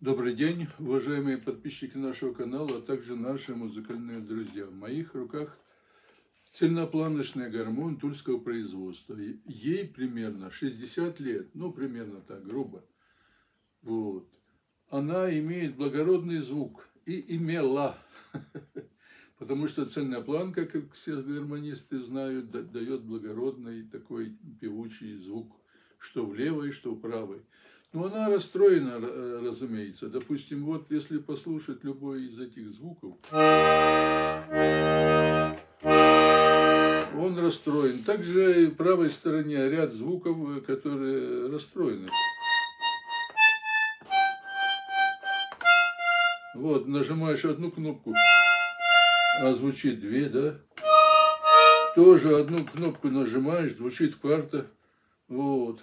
Добрый день, уважаемые подписчики нашего канала, а также наши музыкальные друзья. В моих руках цельнопланочная гармонь тульского производства. Ей примерно 60 лет, ну примерно так, грубо. Вот. Она имеет благородный звук и имела, потому что цельная планка, как все гармонисты знают, дает благородный такой певучий звук, что в левой, что в правой. Но она расстроена, разумеется. Допустим, вот если послушать любой из этих звуков, он расстроен. Также и в правой стороне ряд звуков, которые расстроены. Вот, нажимаешь одну кнопку, а звучит две, да? Тоже одну кнопку нажимаешь, звучит кварта. Вот.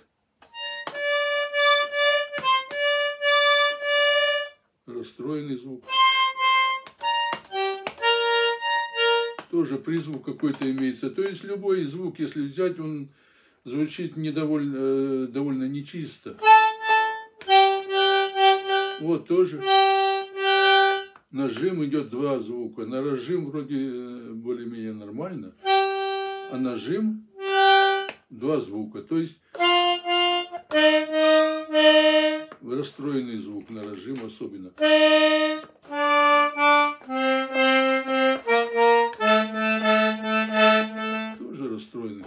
Расстроенный звук. Тоже призвук какой-то имеется. То есть любой звук, если взять, он звучит довольно нечисто. Вот тоже. Нажим идет два звука. На разжим вроде более-менее нормально. А нажим два звука. То есть расстроенный звук на разжим особенно. Тоже расстроенный.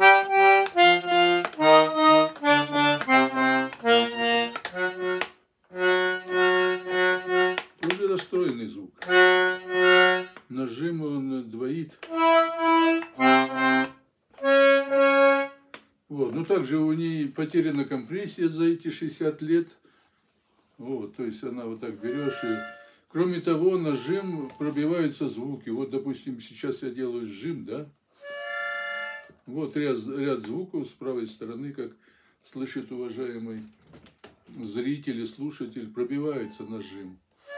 Тоже расстроенный звук. Нажим он двоит. Вот. Ну также у нее потеряна компрессия за эти 60 лет. Вот, то есть она вот так берешь и... Кроме того, нажим пробиваются звуки. Вот, допустим, сейчас я делаю сжим, да? Вот ряд звуков с правой стороны, как слышит уважаемый зритель и слушатель, пробивается нажим.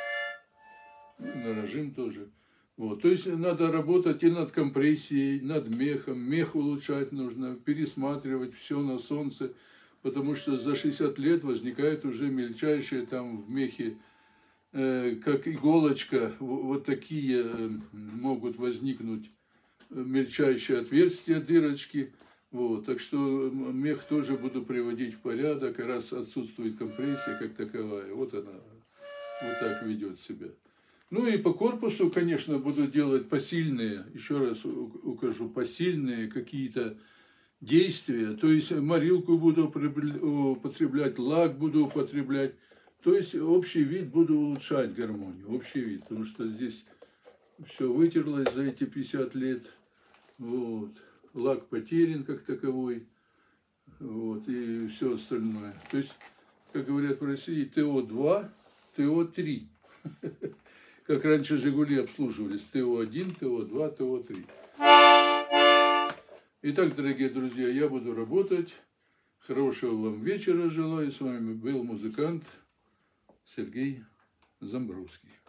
На нажим тоже. Вот, то есть надо работать и над компрессией, над мехом. Мех улучшать нужно, пересматривать все на солнце. Потому что за 60 лет возникает уже мельчайшие там в мехе, как иголочка, вот такие могут возникнуть мельчайшие отверстия, дырочки. Вот, так что мех тоже буду приводить в порядок, раз отсутствует компрессия как таковая. Вот она вот так ведет себя. Ну и по корпусу, конечно, буду делать посильные, еще раз укажу, посильные какие-то действия, то есть морилку буду употреблять, лак буду употреблять, то есть общий вид буду улучшать гармонию, общий вид, потому что здесь все вытерлось за эти 50 лет, вот, лак потерян как таковой, вот, и все остальное. То есть, как говорят в России, ТО-2, ТО-3, как раньше Жигули обслуживались, ТО-1, ТО-2, ТО-3. Итак, дорогие друзья, я буду работать. Хорошего вам вечера желаю. С вами был музыкант Сергей Замбровский.